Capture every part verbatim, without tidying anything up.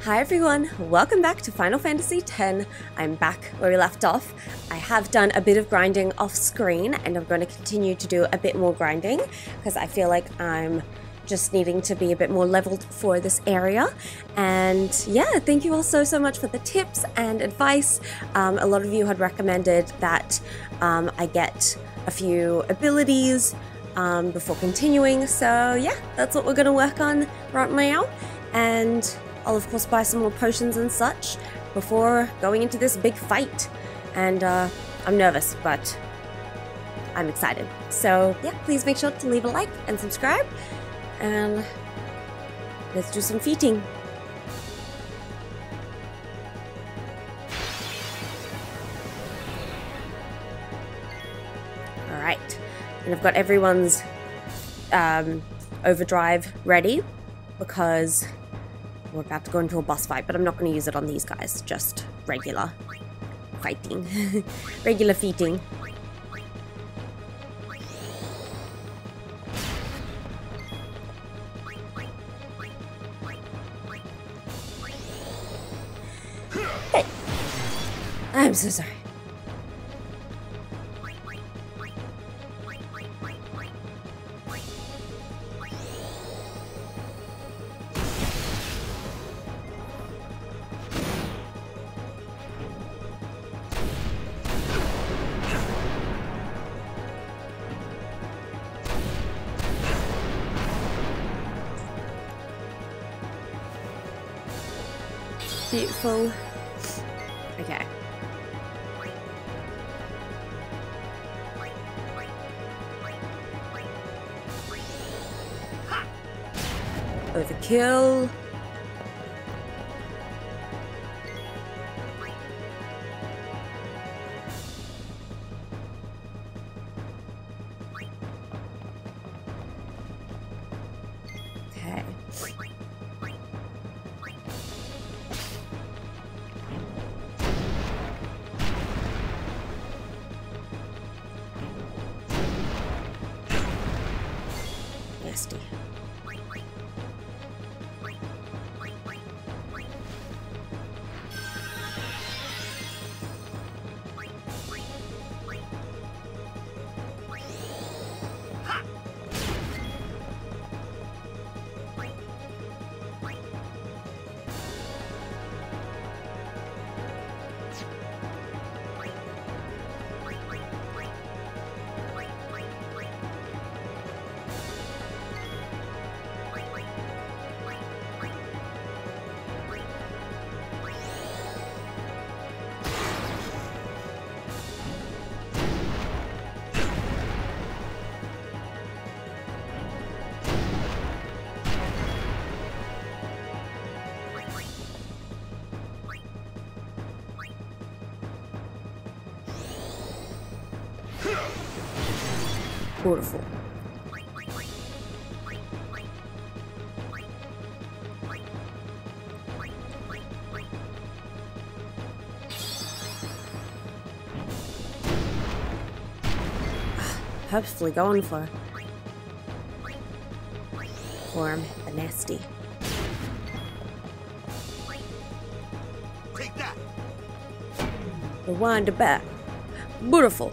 Hi everyone, welcome back to Final Fantasy X. I'm back where we left off. I have done a bit of grinding off screen and I'm going to continue to do a bit more grinding because I feel like I'm just needing to be a bit more leveled for this area. And yeah, thank you all so so much for the tips and advice. Um, a lot of you had recommended that um, I get a few abilities um, before continuing, so yeah, that's what we're going to work on right now. And I'll of course buy some more potions and such before going into this big fight. And uh, I'm nervous, but I'm excited. So yeah, please make sure to leave a like and subscribe. And let's do some feating. Alright, and I've got everyone's um, overdrive ready because we're about to go into a boss fight, but I'm not going to use it on these guys, just regular fighting. Regular feating. Hey! I'm so sorry. Beautiful. Okay. Overkill. Okay. Nasty. Beautiful. Purposefully going for form the nasty. Take that. Rewind it back. Beautiful.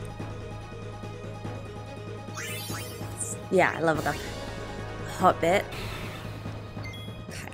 Yeah, I love it. Hot bit. Okay.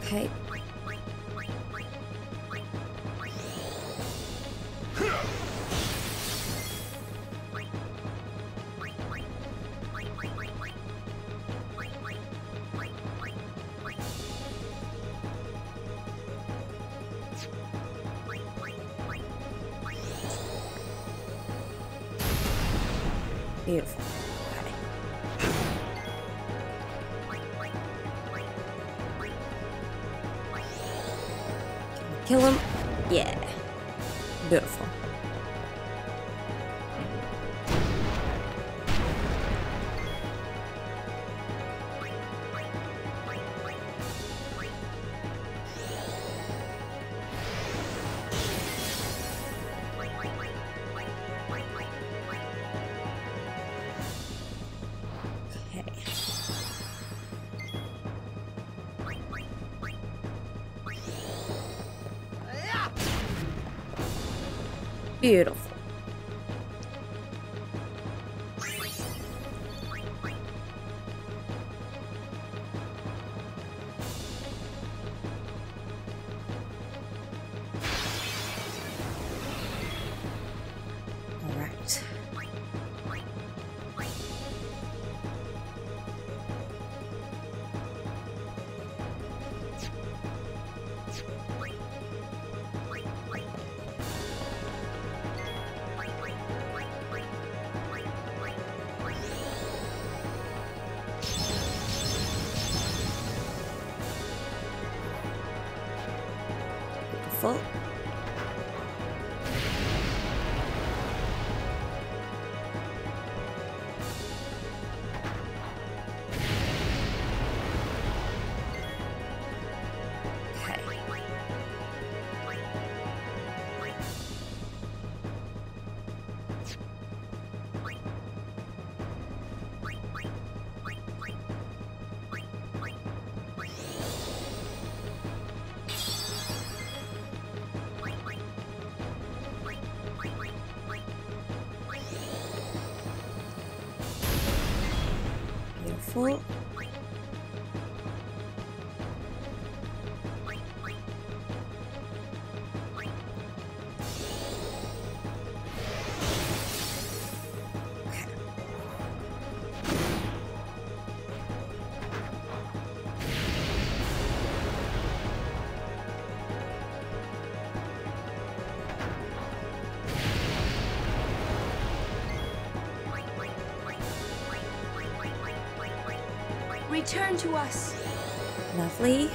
Okay. Beautiful. Okay. Can we kill him? Yeah. Beautiful. Beautiful. All right. Beautiful. Beautiful. Return to us. Lovely.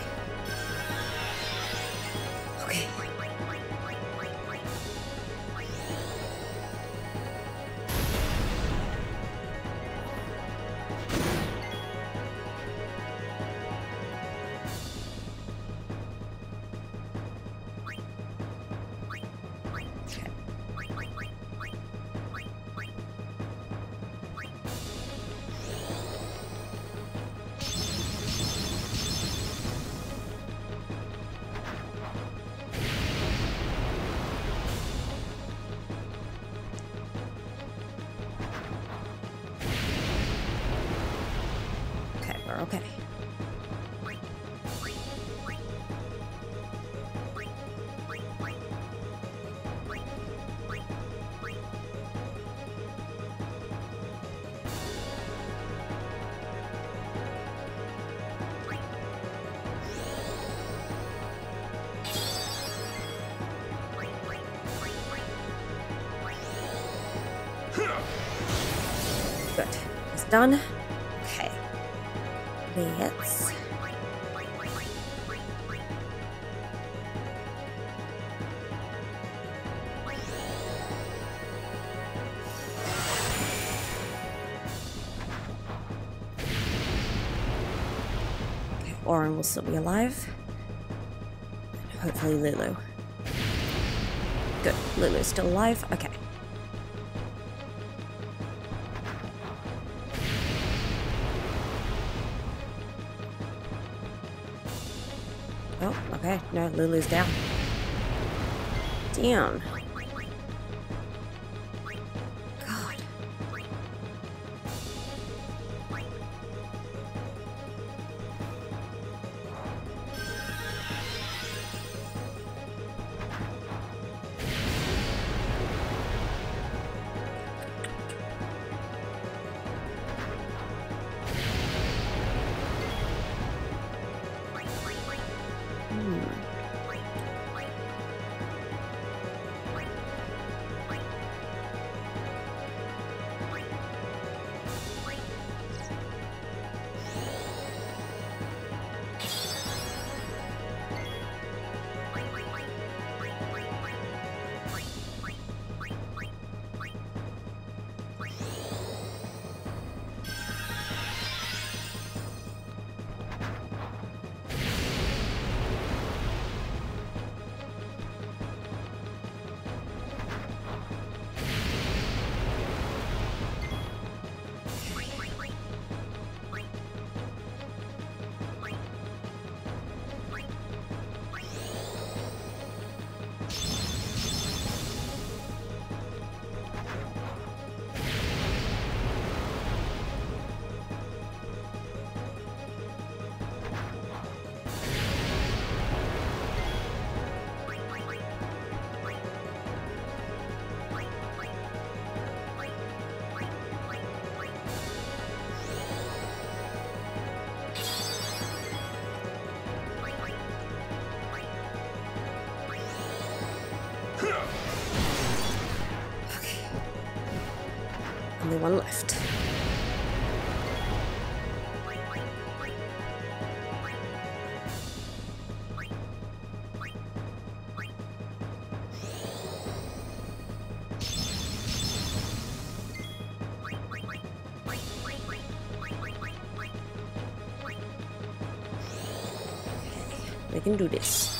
Okay. Okay. Good. It's done. Okay. Let's... Okay, Orin will still be alive. And hopefully Lulu. Good. Lulu's still alive. Okay. Oh, okay. No, Lulu's down. Damn. God. Only one left. We can do this.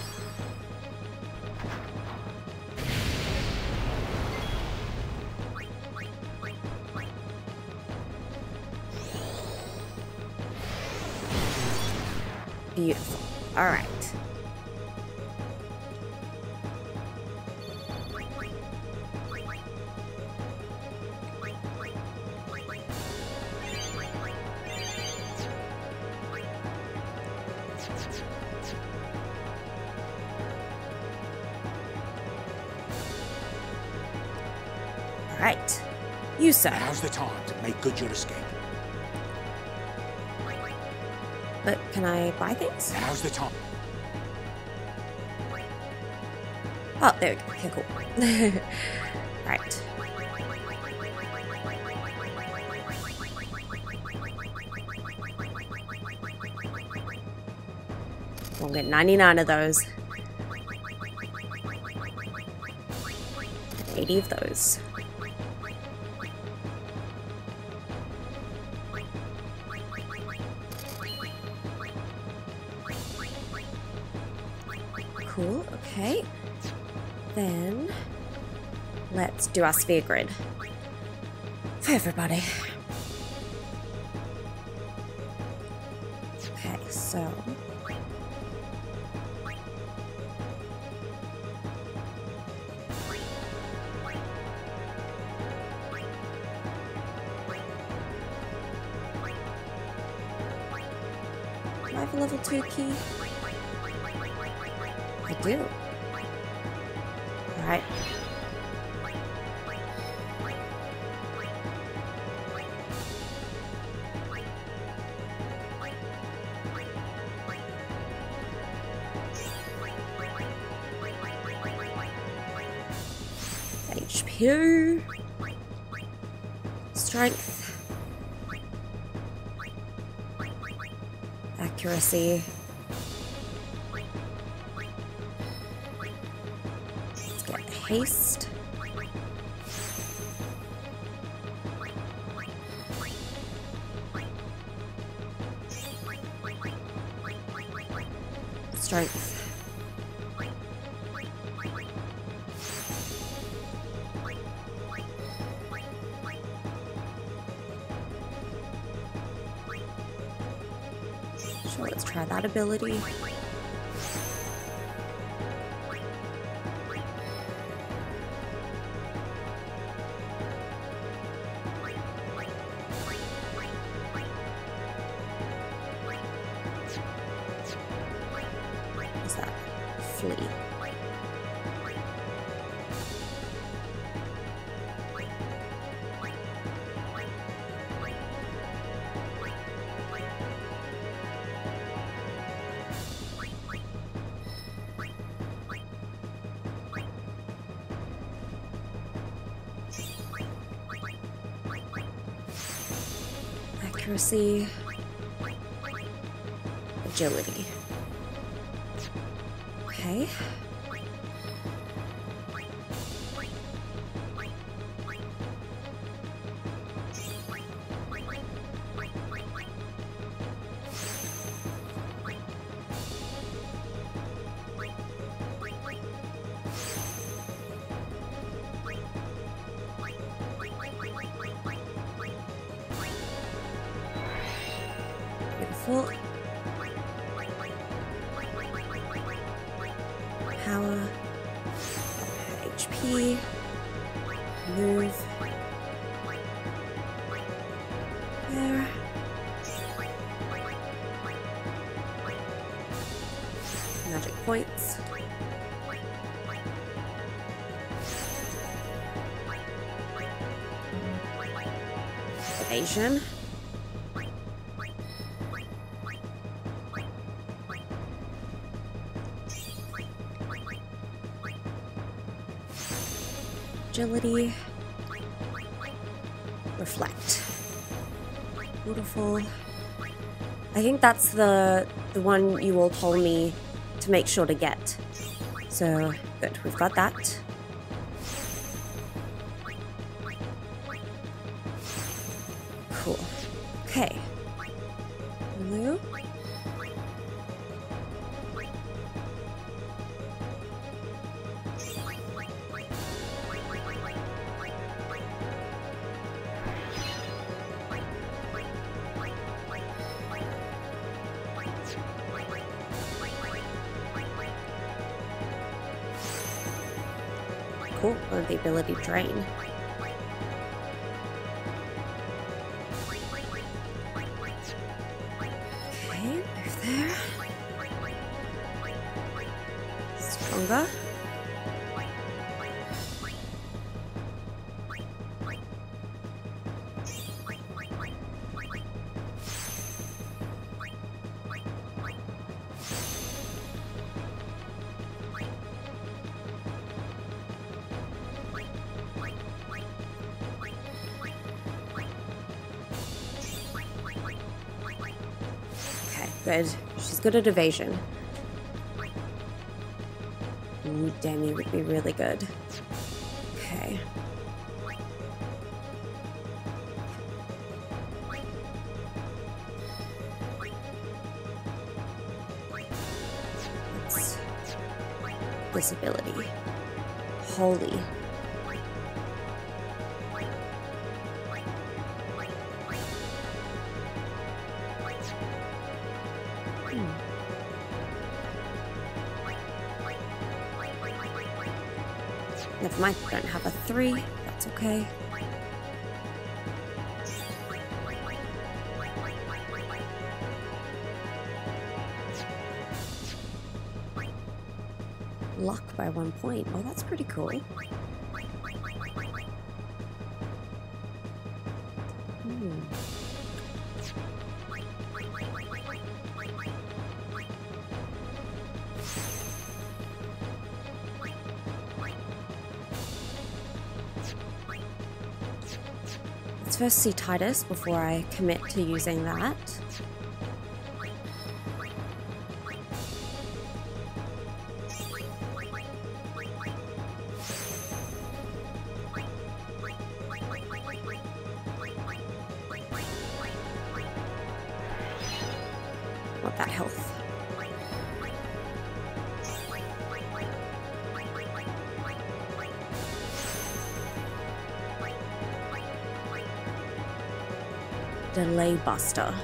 Beautiful. All right. All right. You, sir. Now's the time to make good your escape. But can I buy things? Now's the time. Oh, there we go. Okay, cool. Right. We'll get ninety-nine of those. eighty of those. Cool, okay. Then let's do our sphere grid for everybody. Okay, so do I have a level two key? I do. All right. H P. Strength. Accuracy. Haste. Strength. Sure, let's try that ability. What's that? Flee. Accuracy, agility. Okay. Beautiful. Power. H P. Move. There. Magic points. Evasion. Agility. reflect. Beautiful. I think that's the the one you all told me to make sure to get. So good, we've got that. Cool. Okay. Blue. Cool, or the ability drain. Okay, move there. Stronger. Good. She's good at evasion. Ooh, Demi would be really good. Okay. What's this ability? Holy. Never mind, I don't have a three. That's okay. Luck by one point. Oh, that's pretty cool. Hmm. Let's first see Tidus before I commit to using that. Want that health. Delay Buster.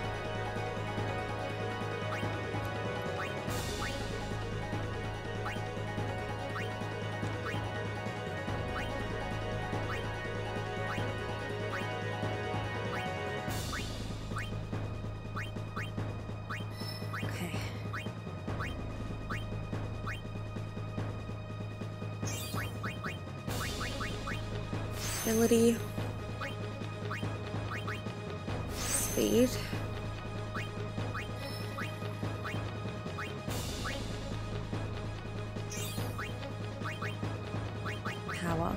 Okay. Ability. Speed. Power.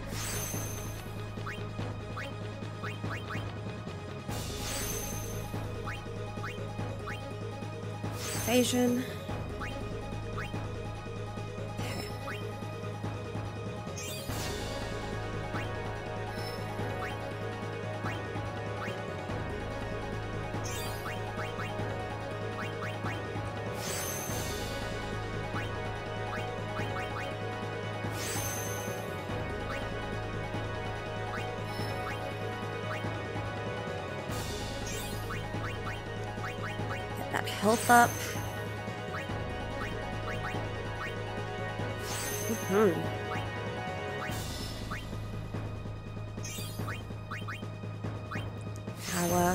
Evasion. That health up. Mm-hmm. Power.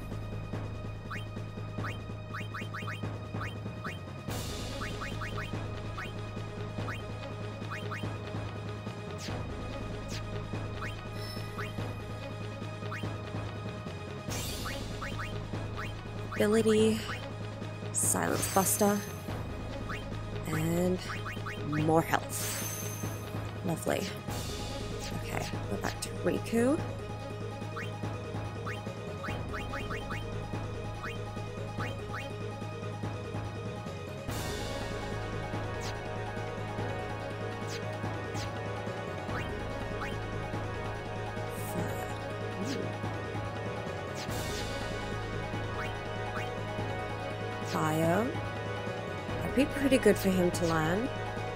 Ability. Silence Buster, and more health. Lovely. Okay, go back to Riku. fire. That'd be pretty good for him to learn.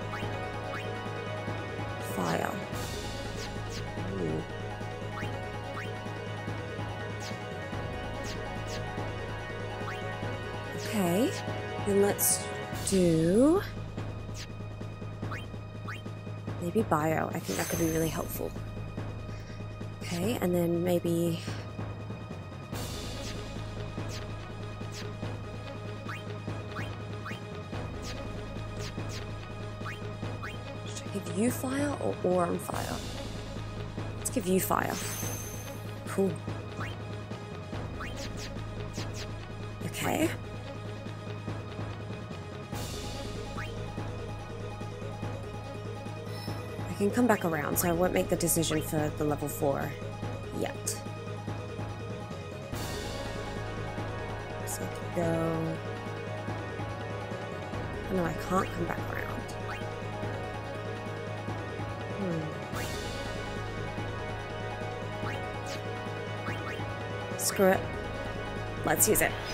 Fire. Ooh. Okay, then let's do maybe bio. I think that could be really helpful. Okay, and then maybe should I give you fire or ore on fire? Let's give you fire. Cool. Okay. I can come back around, so I won't make the decision for the level four yet. So I can go... Oh, no, I can't come back around. Hmm. Screw it. Let's use it.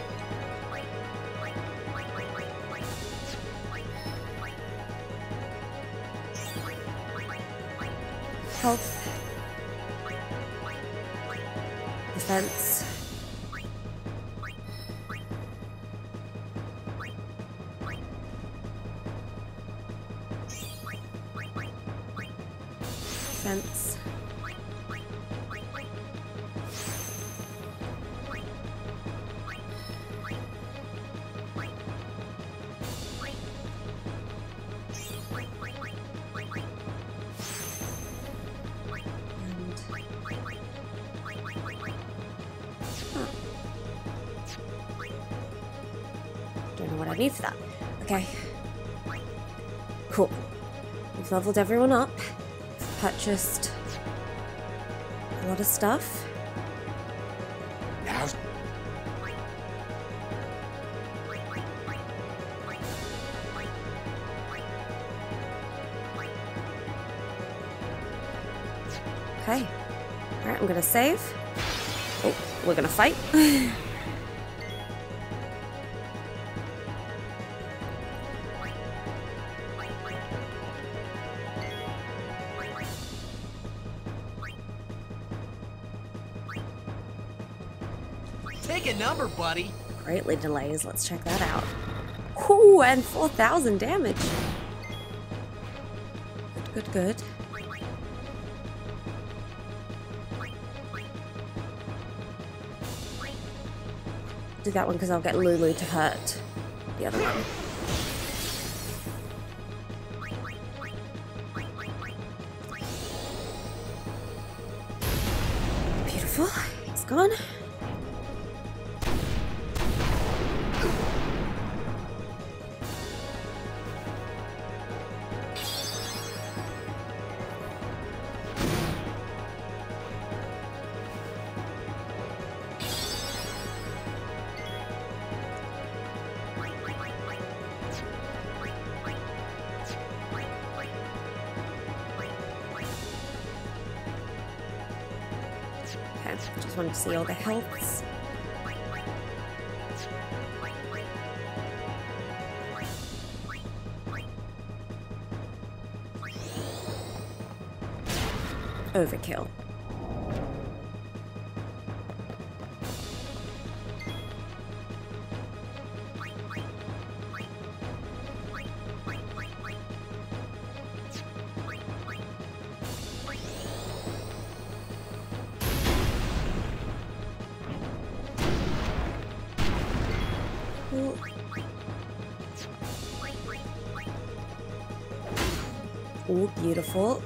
Health. Defense. Defense. Need for that. Okay. Cool. We've leveled everyone up. We've purchased a lot of stuff. Now. Okay. Alright, I'm gonna save. Oh, we're gonna fight. Take a number, buddy. Greatly delays. Let's check that out. Ooh, and four thousand damage. Good, good, good. Do that one because I'll get Lulu to hurt the other one. Beautiful. He's gone. Just wanted to see all the healths. Overkill. Ooh, beautiful.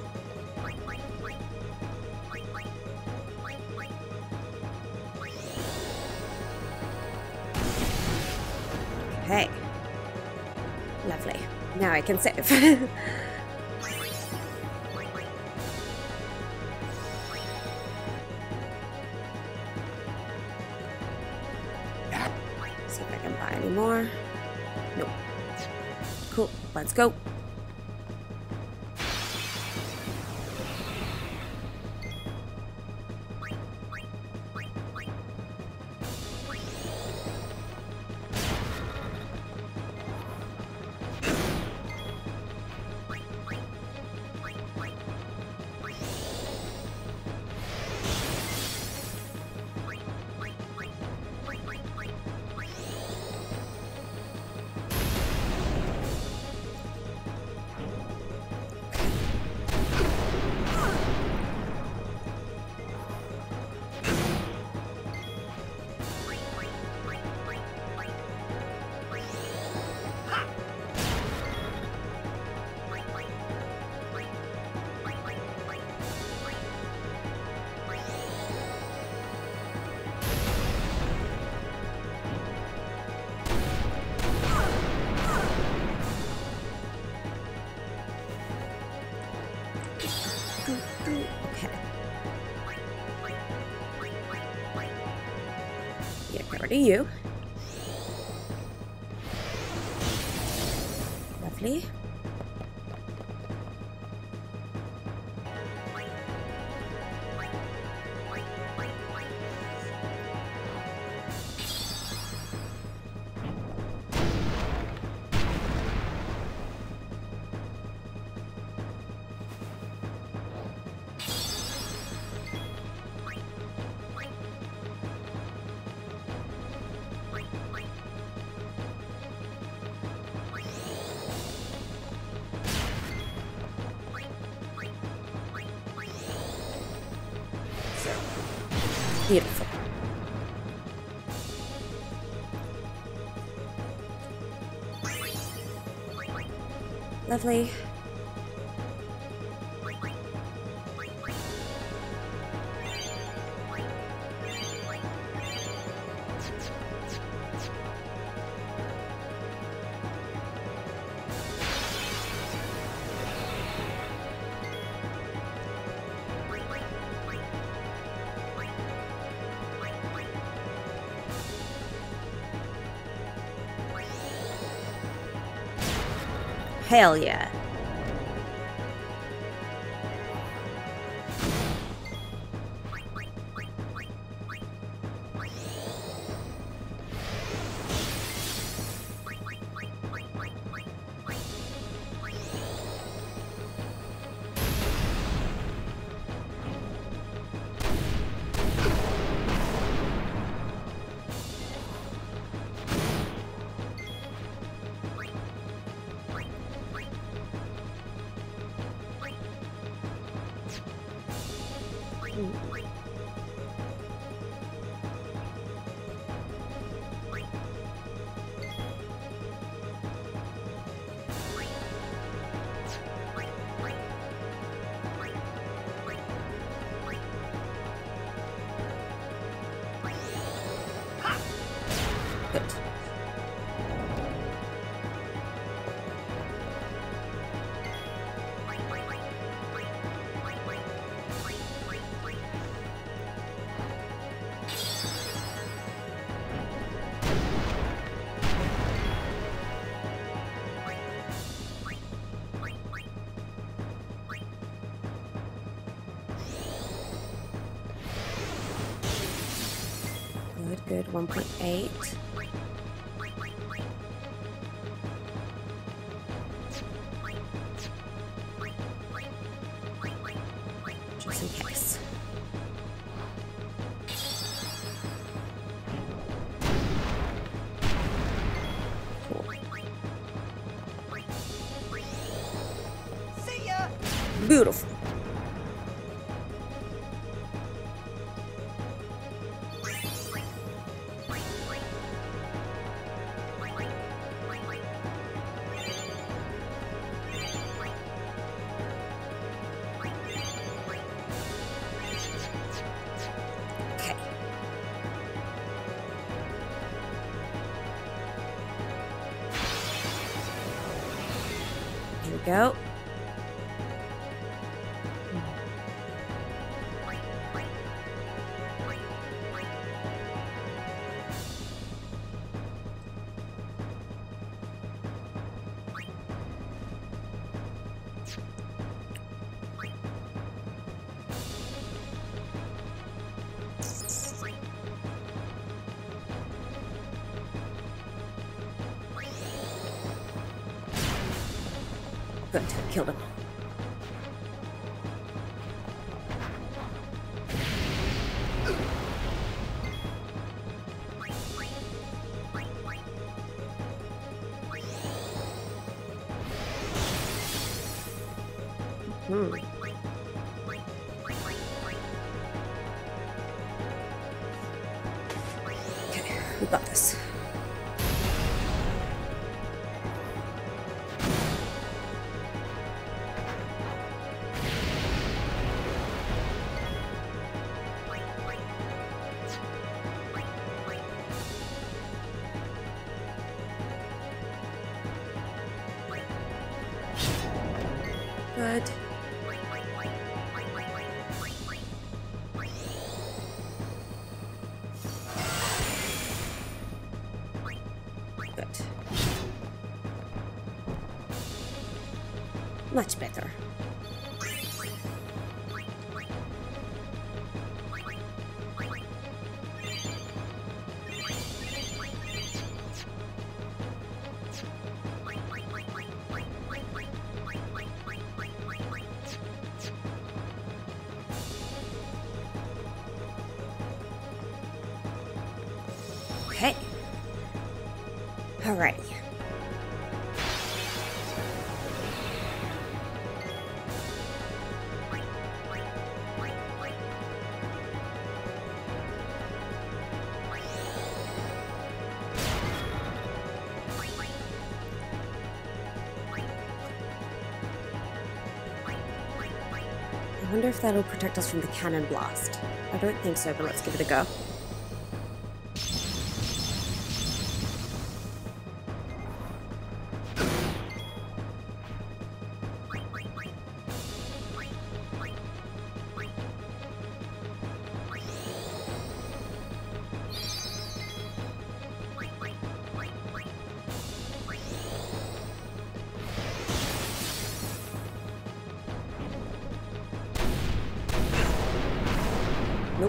Okay. Lovely. Now I can save. See if I can buy any more. Nope. Cool. Let's go. over to you. Lovely. Beautiful. Lovely. Hell yeah. Good. Good, good. one point eight. Just in case. Cool. See ya! Beautiful. Here we go. Good, killed him. Hmm. Okay, we got this. Good. Much better. Okay. Alrighty. I wonder if that'll protect us from the cannon blast. I don't think so, but let's give it a go. Nope.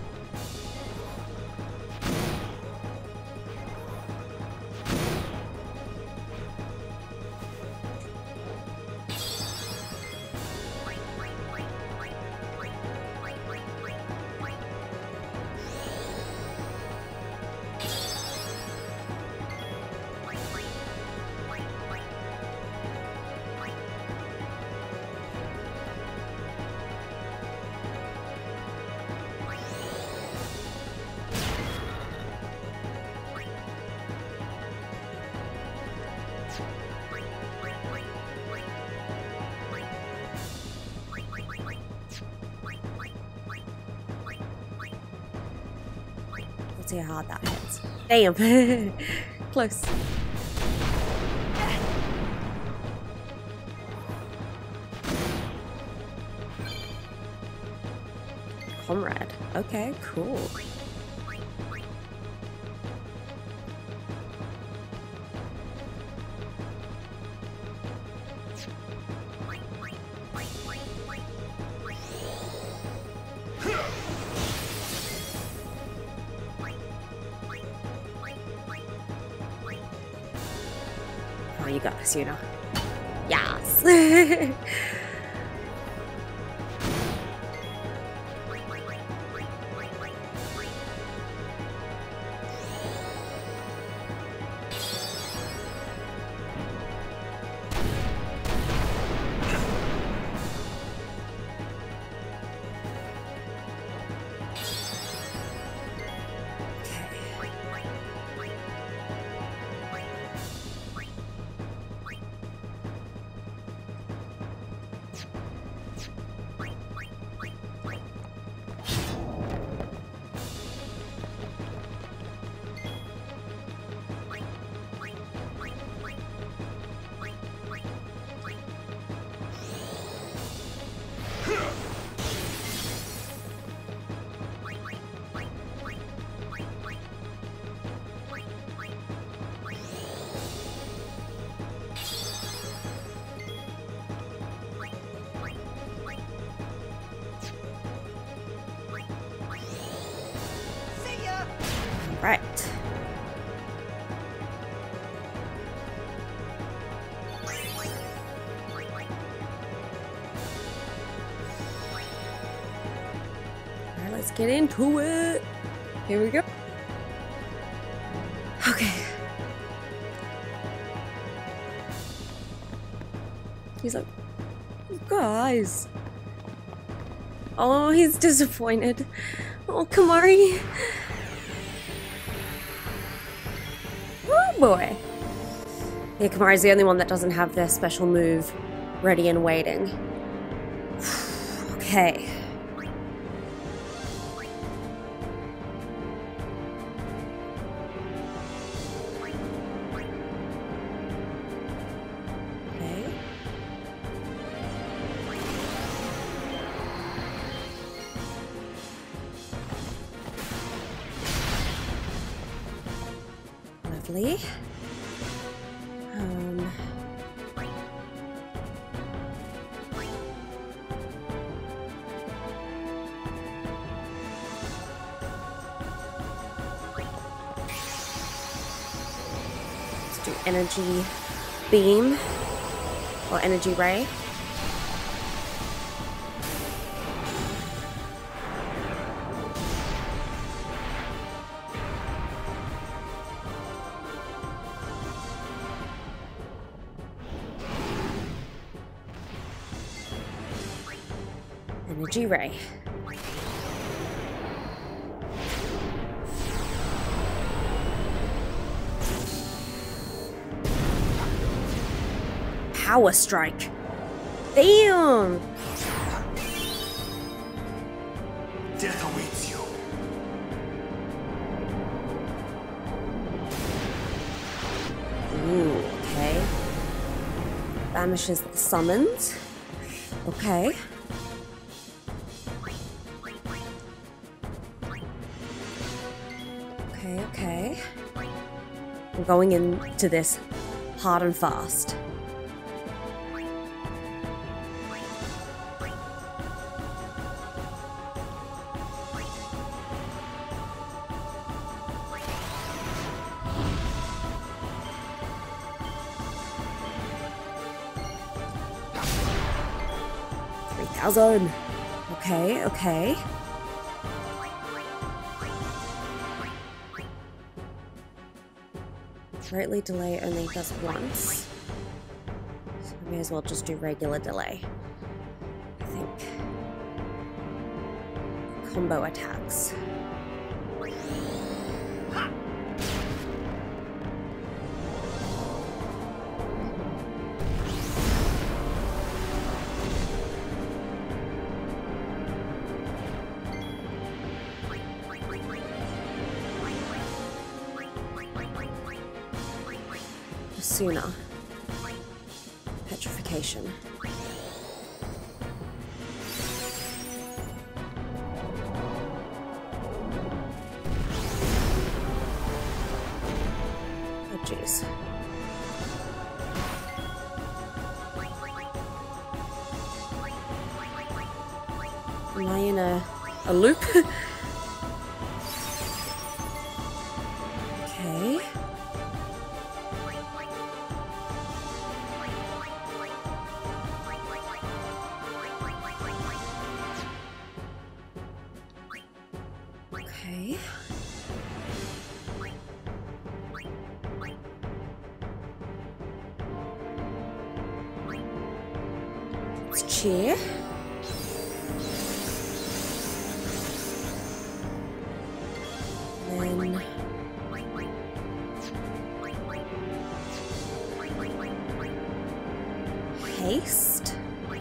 See how hard that hits. Damn. Close. Comrade. Okay, cool. Oh, you got this, Yuna. Yes. Right. Alright, let's get into it. Here we go. Okay. He's like, guys. Oh, he's disappointed. Oh, Kamari. Oh boy. Yeah, Kamari's the only one that doesn't have their special move ready and waiting. Okay. Okay. Lovely. Um, some energy beam or energy ray. Energy ray. Power strike. Damn. Death awaits you. Ooh, okay. Banishes the summons. Okay. Okay, okay. I'm going into this hard and fast. three thousand. Okay, okay. Greatly delay only does once. So I may as well just do regular delay. I think. Combo attacks. Sooner. Petrification. Oh jeez. Am I in a, a loop? Okay. Okay. Let's cheer. Then haste.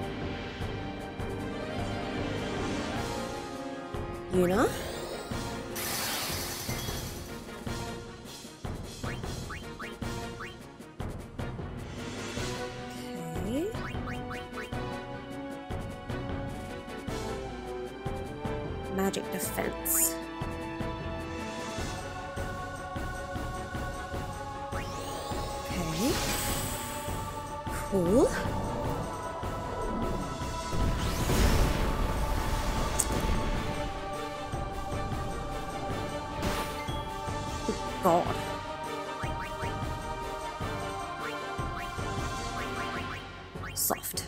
Yuna. Magic defense. Okay. Cool. Oh, God. Soft.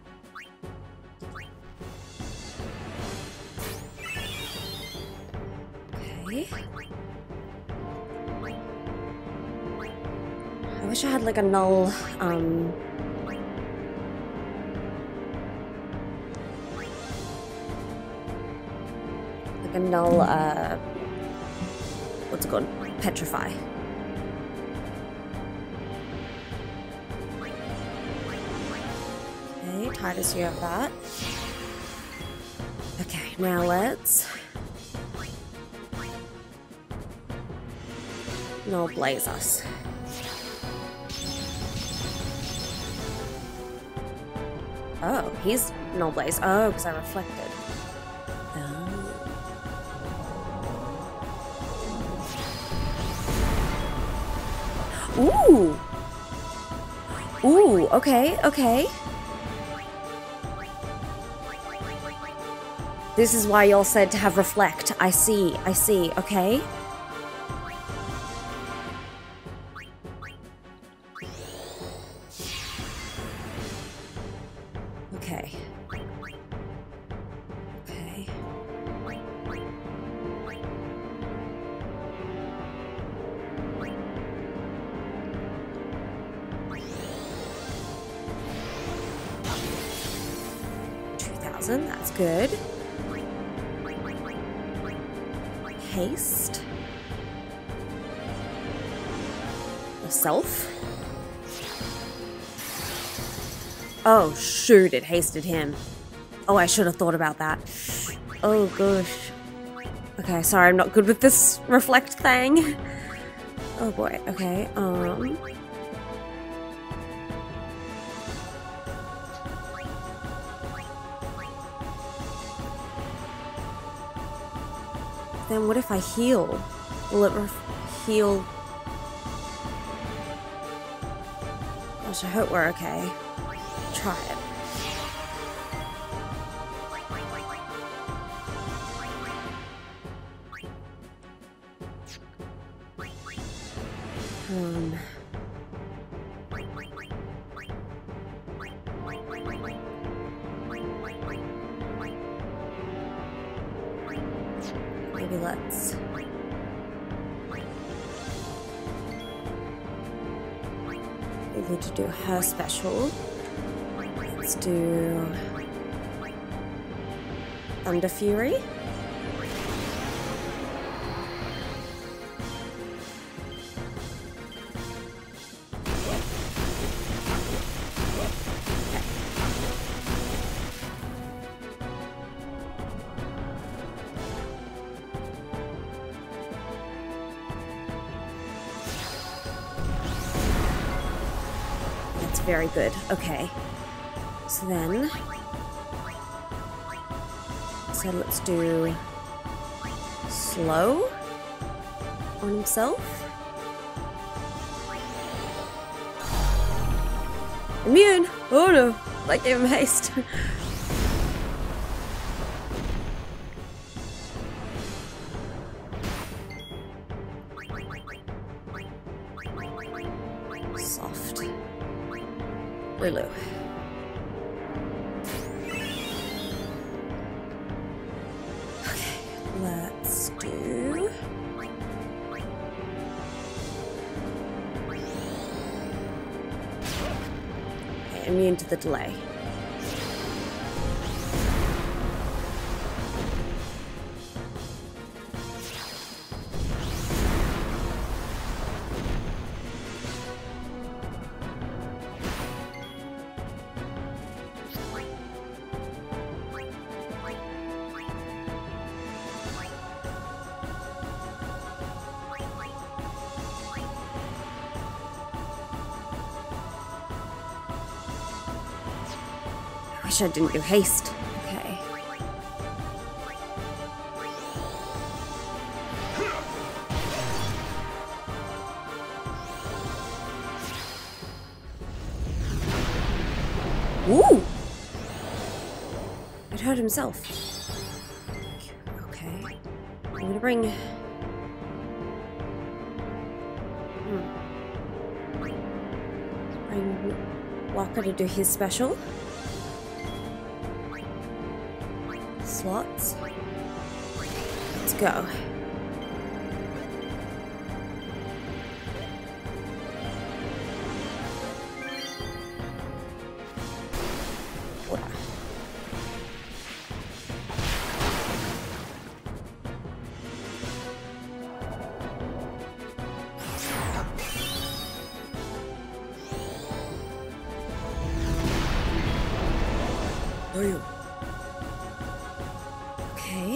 I wish I had like a null, um... like a null, uh... what's it called? Petrify. Okay, Tidus, you have that. Okay, now let's... null blaze us. Oh, he's null blaze. Oh, because I reflected. Oh. Ooh. Ooh, okay, okay. This is why y'all said to have reflect. I see, I see, okay. Okay. Okay. two thousand, that's good. Haste. Self. Oh shoot, it hasted him. Oh, I should have thought about that. Oh gosh. Okay, sorry, I'm not good with this reflect thing. Oh boy, okay, um... then what if I heal? Will it heal? Gosh, I hope we're okay. Try it. Um. Maybe let's. Maybe to do her special. Let's do Thunder Fury. Very good. Okay. So then... So let's do... Slow? On himself? Immune! Oh no! I gave him haste. Soft. Lulu. Okay, let's do... Okay, immune to the delay. I wish I didn't do haste. Okay. Ooh! It hurt himself. Okay. I'm gonna bring... Hmm. Bring Walker to do his special. Slots. Let's go. Are you? Okay.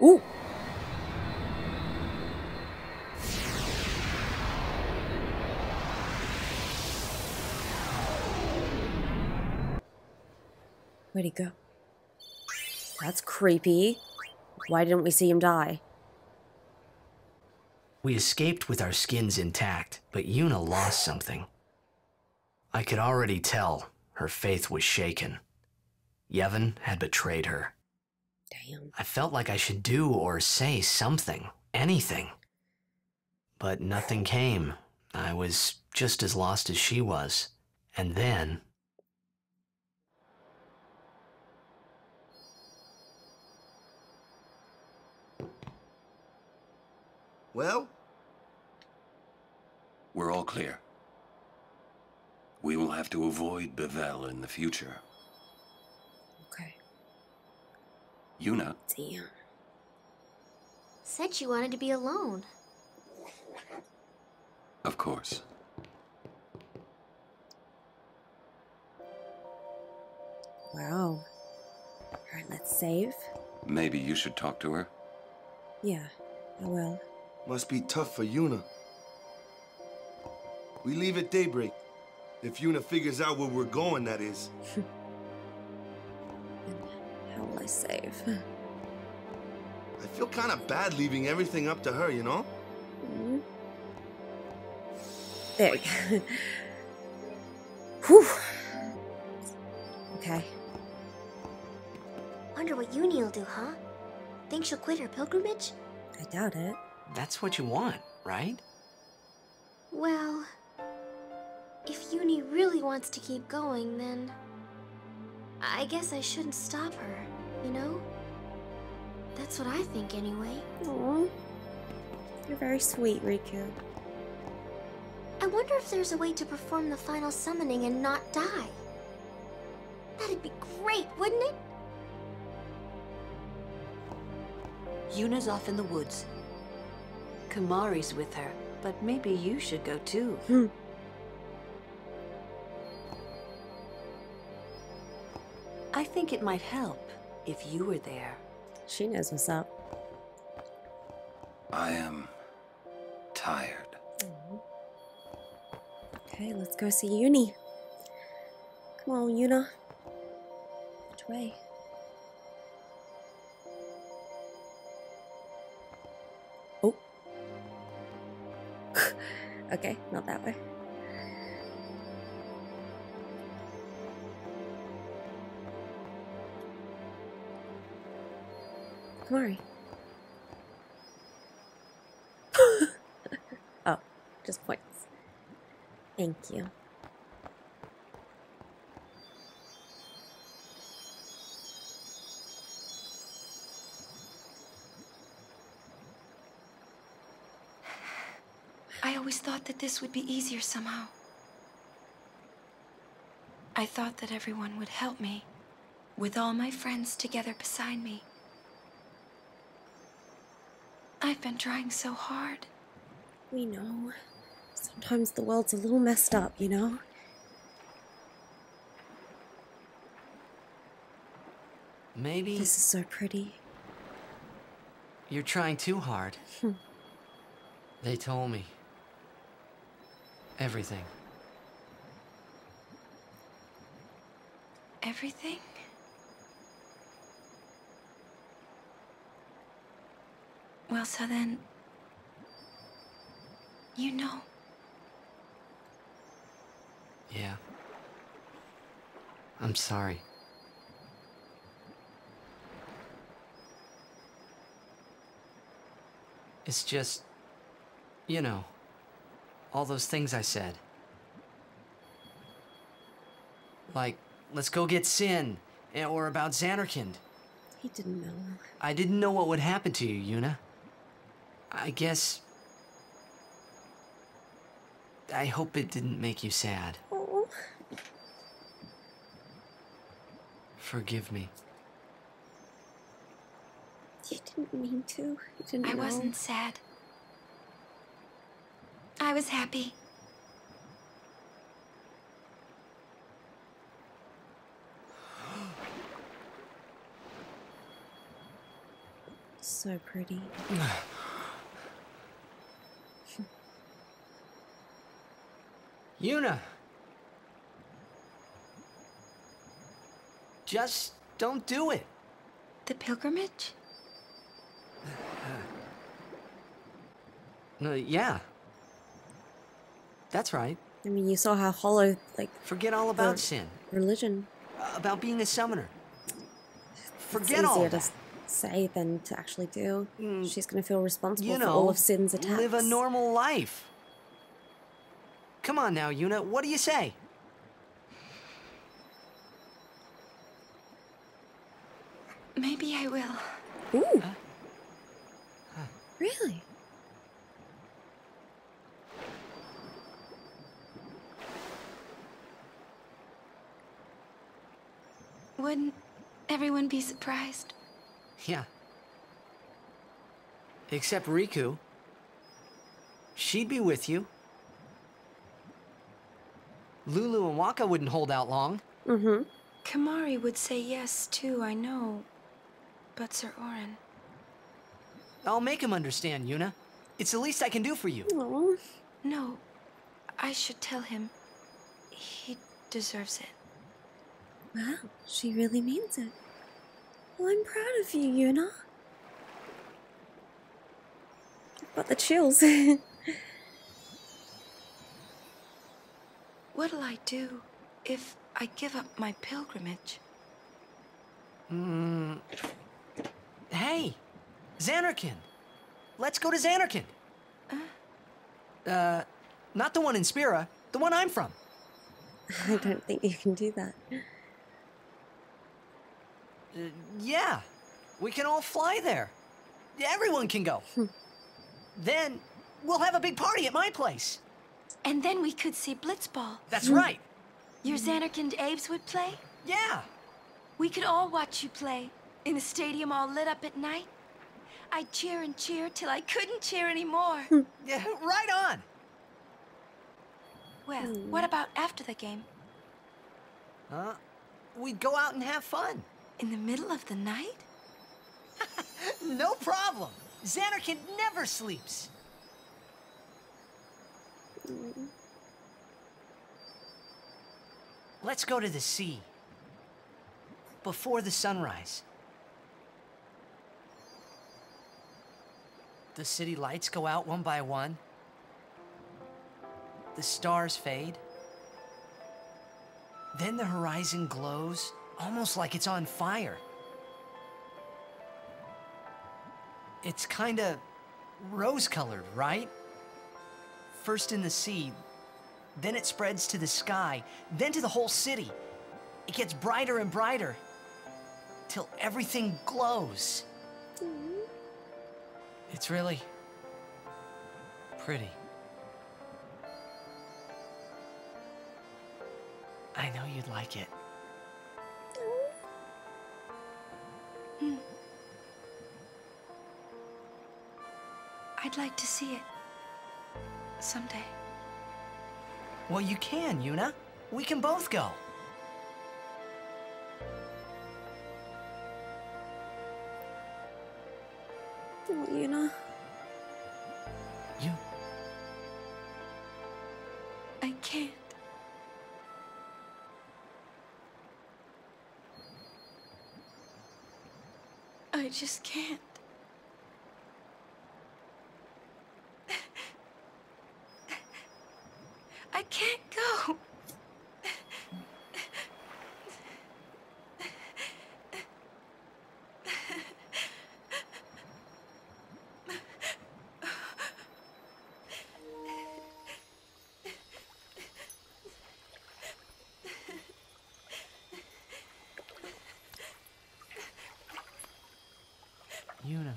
Ooh. Where'd he go? That's creepy. Why didn't we see him die? We escaped with our skins intact, but Yuna lost something. I could already tell her faith was shaken. Yevon had betrayed her. Damn. I felt like I should do or say something, anything. But nothing came. I was just as lost as she was. And then... Well? We're all clear. We will have to avoid Bevel in the future. Okay. Yuna. Damn. Said she wanted to be alone. Of course. Wow. Alright, let's save. Maybe you should talk to her? Yeah, I will. Must be tough for Yuna. We leave at daybreak. If Yuna figures out where we're going, that is. And how will I save? I feel kind of bad leaving everything up to her, you know? Mm-hmm. There we go. Whew. Okay. Wonder what Uni will do, huh? Think she'll quit her pilgrimage? I doubt it. That's what you want, right? Well, if Uni really wants to keep going, then I guess I shouldn't stop her, you know? That's what I think anyway. Aww. You're very sweet, Riku. I wonder if there's a way to perform the final summoning and not die. That'd be great, wouldn't it? Yuna's off in the woods. Kamari's with her, but maybe you should go too. Hmm. I think it might help if you were there. She knows what's up. I am tired. Okay, let's go see Uni. Come on, Yuna. Which way? Oh. Okay, not that way. Kamari. Oh, just points. Thank you. I always thought that this would be easier somehow. I thought that everyone would help me, with all my friends together beside me. I've been trying so hard. We know. Sometimes the world's a little messed up, you know? Maybe This is so pretty. you're trying too hard. Hmm. They told me. Everything. Everything? Well, so then... you know. Yeah. I'm sorry. It's just, you know, all those things I said. Like, let's go get Sin, or about Xanarkand. He didn't know. I didn't know what would happen to you, Yuna. I guess... I hope it didn't make you sad. Oh. Forgive me. You didn't mean to. You didn't I know. wasn't sad. I was happy. So pretty. Yuna! Just don't do it. The pilgrimage? Uh, yeah. That's right. I mean, you saw how hollow, like, Forget all about the sin. religion. Uh, about being a summoner. Forget It's all easier of to that. say than to actually do. Mm, She's gonna feel responsible You for know, all of Sin's attacks. live a normal life. Come on now, Yuna. What do you say? Maybe I will. Ooh. Huh? Huh. Really? Wouldn't everyone be surprised? Yeah. Except Riku. She'd be with you. Lulu and Waka wouldn't hold out long. Mm-hmm. Kamari would say yes, too, I know. But Sir Orin... I'll make him understand, Yuna. It's the least I can do for you. Aww. No, I should tell him. He deserves it. Wow, she really means it. Well, I'm proud of you, Yuna. I've got the chills. What'll I do if I give up my pilgrimage? Hmm. Hey, Xanarkand. Let's go to Xanarkand. Uh? Uh, not the one in Spira, the one I'm from. I don't think you can do that. Uh, yeah, we can all fly there. Everyone can go. Then we'll have a big party at my place. And then we could see blitzball. That's right. Your Xanarkand Abes would play? Yeah. We could all watch you play, in a stadium all lit up at night. I'd cheer and cheer till I couldn't cheer anymore. Yeah, right on. Well, what about after the game? Huh? We'd go out and have fun. In the middle of the night? No problem. Xanarkand never sleeps. Let's go to the sea. Before the sunrise. The city lights go out one by one. The stars fade. Then the horizon glows, almost like it's on fire. It's kinda rose-colored, right? First in the sea, then it spreads to the sky, then to the whole city. It gets brighter and brighter, till everything glows. It's really pretty. I know you'd like it. Hmm. I'd like to see it. Someday. Well, you can, Yuna. We can both go. Oh, Yuna. You... I can't. I just can't. I can't go. Yuna.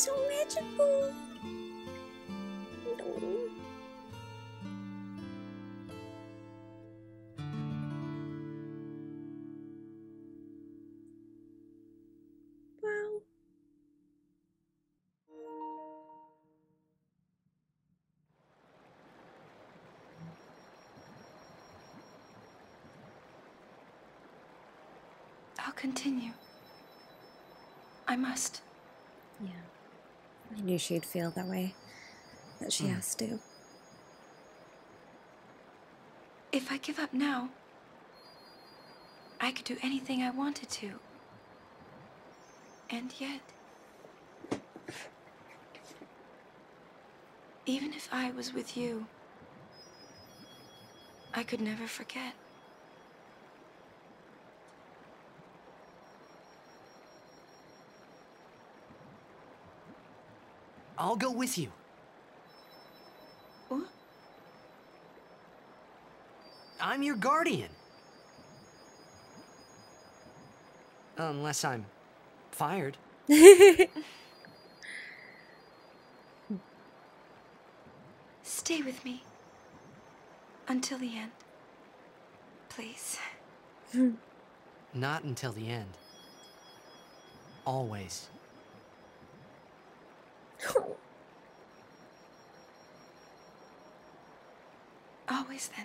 so magical. No. Wow. I'll continue. I must. Yeah. I knew she'd feel that way. That she Hmm. has to. If I give up now, I could do anything I wanted to. And yet, even if I was with you, I could never forget. I'll go with you. What? I'm your guardian. Unless I'm fired. Stay with me. Until the end. Please. Not until the end. Always. Always then.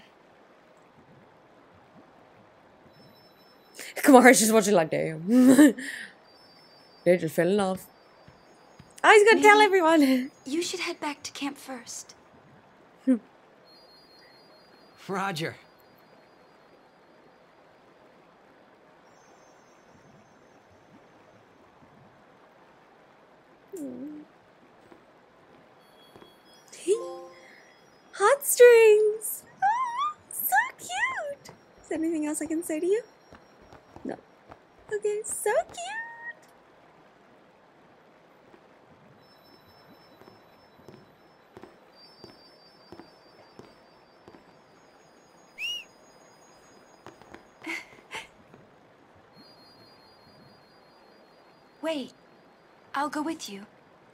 Kamara's just watching like, damn. They just fell in love. Oh, he's gonna tell Maybe everyone. You should head back to camp first. Roger. Heartstrings. Oh, so cute. Is there anything else I can say to you? No. Okay, so cute. Wait. I'll go with you.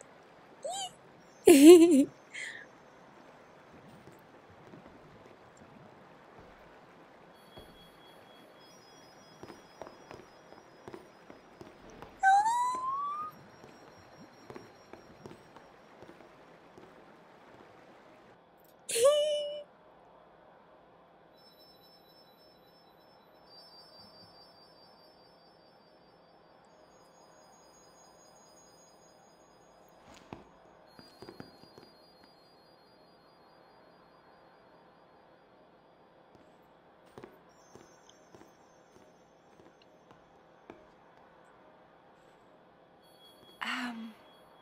Um...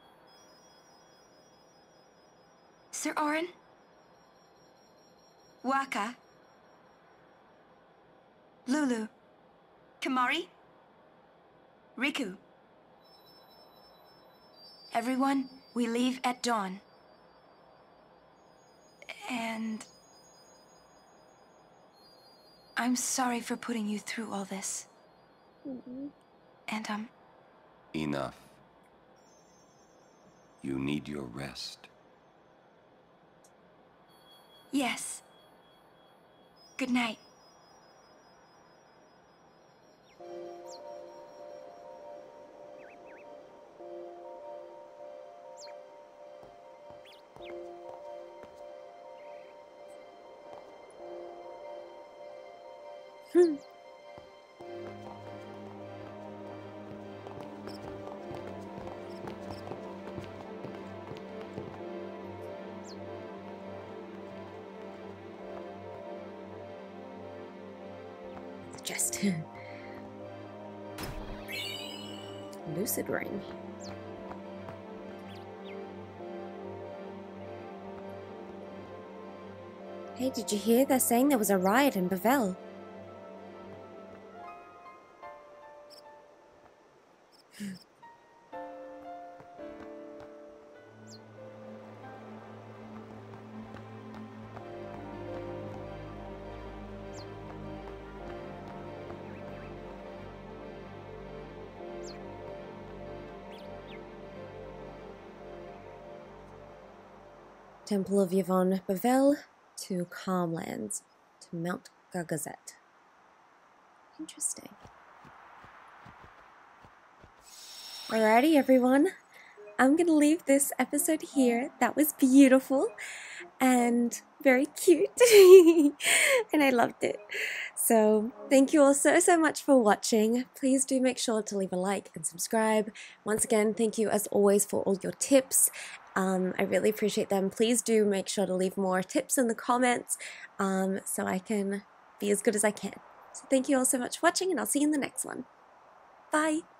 Sir Orin? Waka? Lulu? Kamari? Riku? Everyone, we leave at dawn. And... I'm sorry for putting you through all this. Mm-hmm. And, um... Enough. You need your rest. Yes. Good night. Hmm. Just lucid ring. Hey, did you hear? They're saying there was a riot in Bavel. Temple of Yvonne Bevel to Calmlands to Mount Gagazet. Interesting. Alrighty, everyone. I'm gonna leave this episode here. That was beautiful and very cute. And I loved it. So thank you all so, so much for watching. Please do make sure to leave a like and subscribe. Once again, thank you as always for all your tips. Um, I really appreciate them. Please do make sure to leave more tips in the comments um, so I can be as good as I can. So thank you all so much for watching, and I'll see you in the next one. Bye!